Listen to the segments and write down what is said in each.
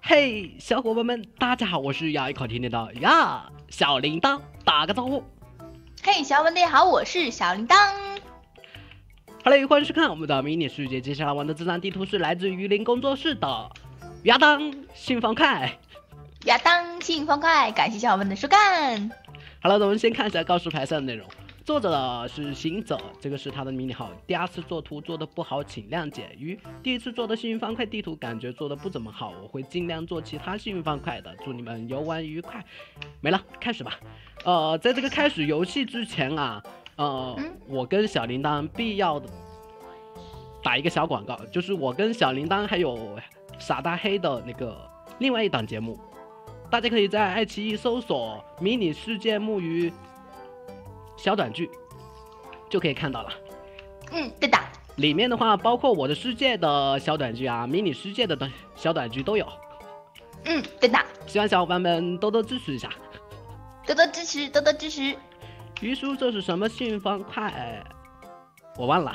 嘿，小伙伴们，大家好，我是要一口听得到呀小铃铛，打个招呼。 嘿，小伙伴们好，我是小铃铛。 Hello， 欢迎收看我们的迷你世界。接下来玩的这张地图是来自于林工作室的亚当新方块。 亚当新方块，感谢小伙伴的收看。 好了，我们先看一下告示牌上的内容。作者的是行者，这个是他的迷你号。第二次做图做的不好，请谅解。第一次做的幸运方块地图感觉做的不怎么好，我会尽量做其他幸运方块的。祝你们游玩愉快。没了，开始吧。在这个开始游戏之前啊，我跟小铃铛必要的打一个小广告，就是我跟小铃铛还有傻大黑的那个另外一档节目，大家可以在爱奇艺搜索“迷你世界木鱼”小短剧就可以看到了。 对的。 里面的话包括我的世界的小短剧啊，迷你世界的小短剧都有。 对的。 希望小伙伴们多多支持一下， 多多支持，多多支持。 鱼叔，这是什么幸运方块？我忘了。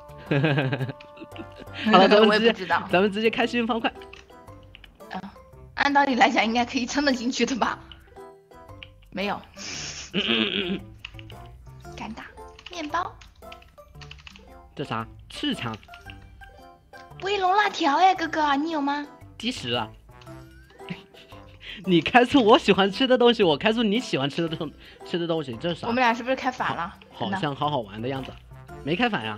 好了， 我也不知道。 咱们直接开幸运方块。 按道理来讲应该可以撑得进去的吧？没有。干打面包。 这啥？赤墙。 威龙辣条哎，哥哥，你有吗？ 鸡食啊！你开出我喜欢吃的东西，我开出你喜欢吃的东西，这是啥？ 我们俩是不是开反了？ 好像好好玩的样子，没开反呀。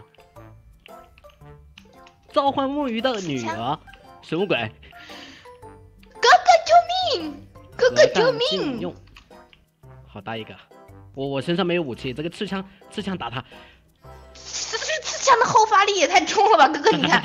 召唤木鱼的女儿，什么鬼？ 哥哥救命！哥哥救命！ 用，好大一个！我身上没有武器，这个刺枪打他。 刺枪的后发力也太重了吧，哥哥，你看。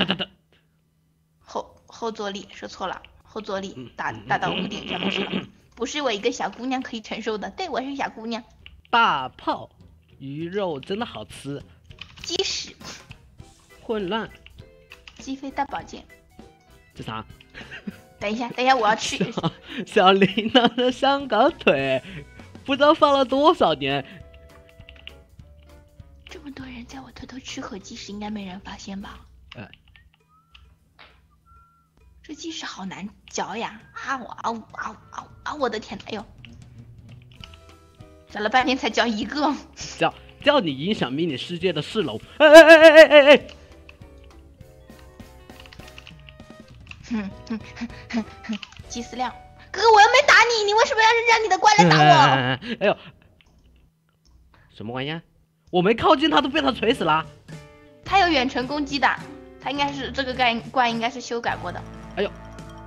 后坐力说错了，后坐力打到屋顶上面去了，不是我一个小姑娘可以承受的。对，我是小姑娘。 大炮，鱼肉真的好吃。 鸡屎。 混乱。 鸡飞大宝剑。 这啥？ 等一下，我要去。 小铃铛的香港腿，不知道放了多少年。 这么多人在我偷偷吃盒鸡屎，应该没人发现吧？这鸡屎好难嚼呀！我的天哪！哎呦，嚼了半天才嚼一个。 叫你影响迷你世界的四楼。哎！ 鸡饲料，哥哥，我又没打你，你为什么要让你的怪来打我？ 哎呦，什么玩意？我没靠近他，都被他锤死了。 他有远程攻击的，他应该是这个怪应该是修改过的。 哎呦，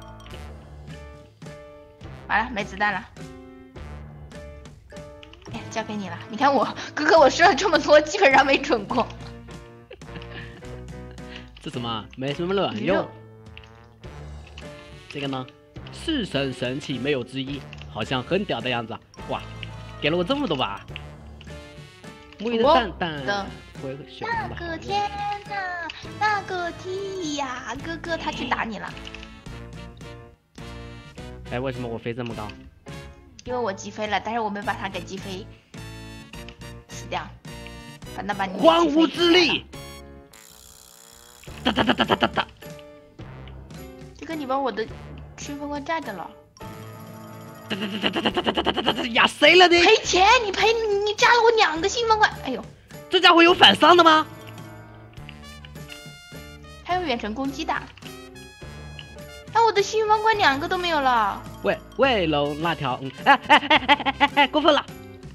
完了，没子弹了。哎，交给你了。你看我哥哥，我射了这么多，基本上没准过。 这什么？没什么卵用。这个呢，四神神器没有之一，好像很屌的样子。哇，给了我这么多把。木鱼的蛋蛋， 那个天哪，那个地呀，哥哥他去打你了。 哎，为什么我飞这么高？ 因为我击飞了，但是我没把他给击飞，死掉。把你荒芜之力。哒！ 这个你把我的顺风怪炸掉了。 呀，谁了你？ 赔钱！你炸了我2个幸运方块！哎呦， 这家伙有反伤的吗？ 还有远程攻击的。我的幸运方块2个都没有了。 卫龙辣条，哎，过分了！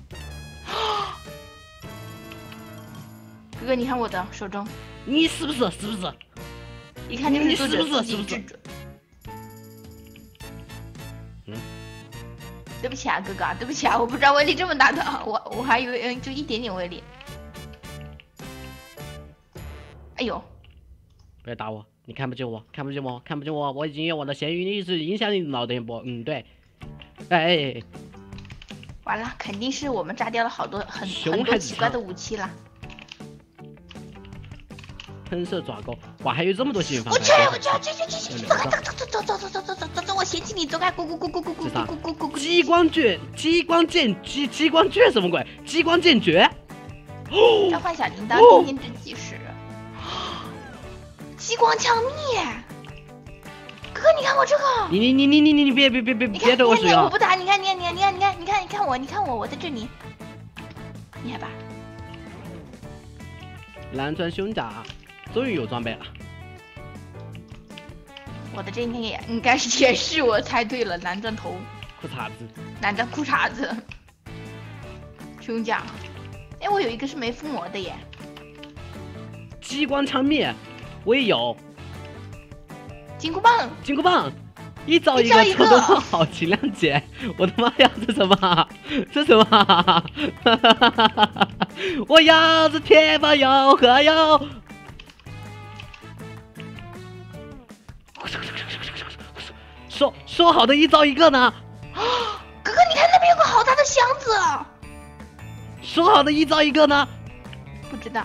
哥哥，你看我的手中， 你是不是？ 一看就是作者自己制作。对不起啊，哥哥，对不起啊，我不知道威力这么大的，我还以为就一点点威力。哎呦！ 不要打我！你看不见我，我已经用我的咸鱼意志影响你的脑电波。对。哎， 完了，肯定是我们炸掉了很多奇怪的武器啦。 喷射爪钩，哇，还有这么多幸运方块！ 我去！走！我嫌弃你，走开！咕！ 激光剑什么鬼？激光剑诀！ 召唤小铃铛，今天之计是激光枪灭。哥， 你看我这个。 你别对我使用。 我不打，你看我，我在这里。厉害吧？ 蓝钻胸甲终于有装备了。 我的这应该是也是我猜对了，蓝钻头。 裤衩子。 蓝钻裤衩子。胸甲。哎，我有一个是没附魔的耶。 激光枪灭，我也有。 金箍棒， 一招一个做的不好，请谅解。我的妈呀，这什么？这什么？我要是铁棒有何用？说好的一招一个呢？ 哥哥，你看那边有个好大的箱子。 说好的一招一个呢？ 不知道。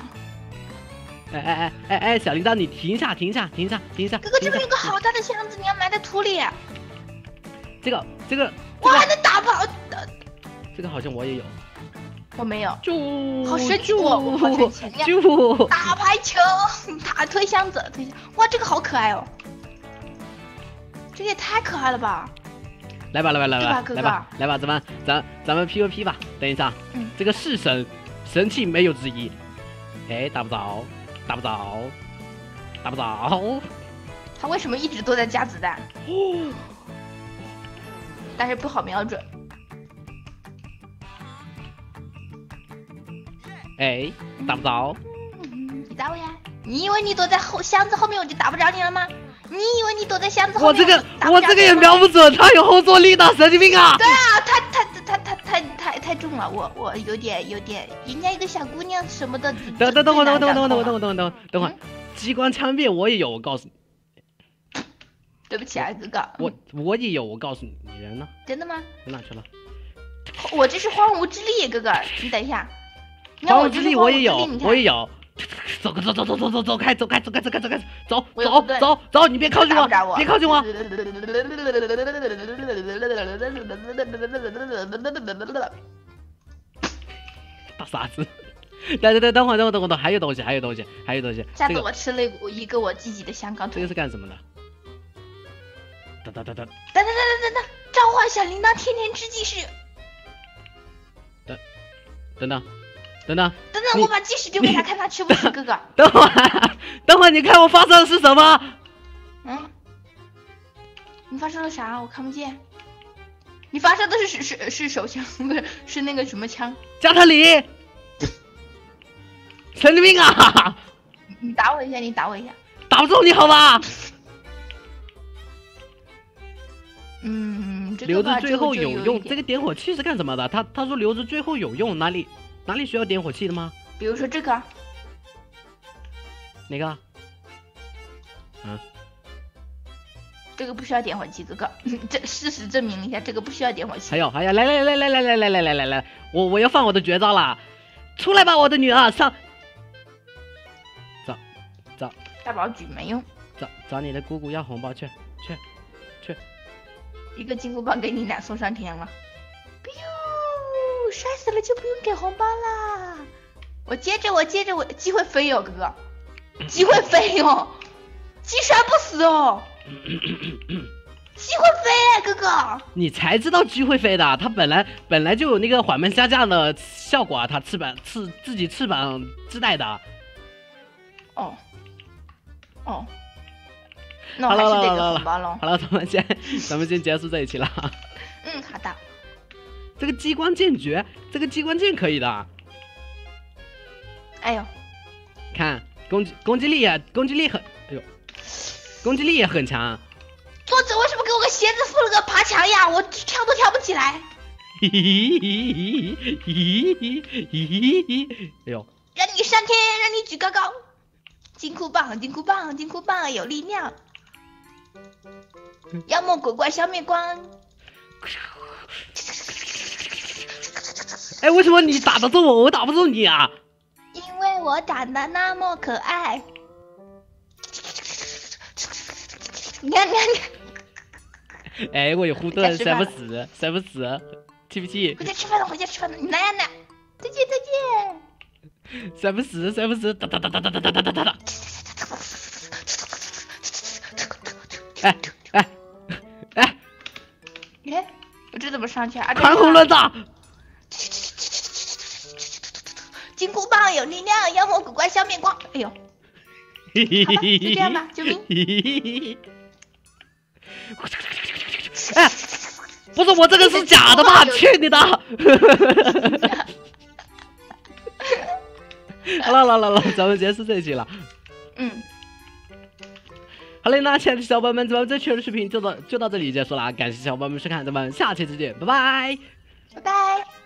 哎，小铃铛，你停下！ 哥哥，这边有个好大的箱子，你要埋在土里。 这个， 我还能打跑。 这个好像我也有。 我没有。 好神奇！我好神奇！打排球，推箱子，哇，这个好可爱哦！这也太可爱了吧！ 来吧，咱们 PVP 吧。等一下，这个是神器没有之一。哎，打不着。 他为什么一直都在加子弹？但是不好瞄准。 哎，打不着。 你打我呀！你以为你躲在箱子后面我就打不着你了吗？你以为你躲在箱子后面我这个也瞄不准，他有后坐力的，神经病啊！ 对啊，他太重了，我有点，人家一个小姑娘什么的。 等会儿，激光枪灭我也有，我告诉你。 对不起啊，哥哥。 我也有，我告诉你，你人呢？ 真的吗？ 哪去了？ 我这是荒芜之力，哥哥，你等一下。 荒芜之力我也有。走开，走，你别靠近我，别靠近我。大傻子。等会儿，还有东西。 下次我吃了一个我自己的香港腿。 这个是干什么的？等， 召唤小铃铛，天之计时。 等等， 我把计时丢给他，看他吃不吃，哥哥。 等会儿，你看我发射的是什么？ 你发射了啥？我看不见。你发射的是手枪，不是那个什么枪？ 加特林。神经病啊！ 你打我一下， 打不中你好吧？ 这个留着最后有用。这个点火器是干什么的？他说留着最后有用，哪里需要点火器的吗？ 比如说这个。 哪个？ 这个不需要点火器，哥哥。这事实证明一下，这个不需要点火器。 还有，来，我要放我的绝招了，出来吧，我的女儿，上。找。 大宝举没用。 找你的姑姑要红包去。 一个金箍棒给你俩送上天了。摔死了就不用给红包啦。我接着，机会飞哦，哥哥，机会飞哦，击摔不死哦，机会飞，哥哥。你才知道机会飞的，它本来就有那个缓慢下降的效果啊，它自己翅膀自带的。 那我还是得给红包喽。 好了，咱们先结束这一期了。 好的。 这个激光剑诀，这个激光剑可以的。 哎呦， 看攻击力也很强。 作者为什么给我个鞋子附了个爬墙呀？我跳都跳不起来。 哎呦！ 让你上天，让你举高高。金箍棒有力量。妖魔鬼怪消灭光。 哎，为什么你打得中我打不中你啊？ 因为我长得那么可爱。你看。 哎，我有护盾，摔不死，气不气？ 回家吃饭了，你来呀来！再见。 摔不死，哒。 哎，我这怎么上去啊？ 看红轮子。 金箍棒有力量，妖魔鬼怪消灭光。哎呦，好吧，就这样吧，救命！ 哎，不是我这个是假的吧？去你的！好了，咱们结束这一集了。好嘞，那亲爱的小伙伴们，咱们这期的视频就到这里结束了，感谢小伙伴们收看，咱们下期再见，拜拜， 拜拜。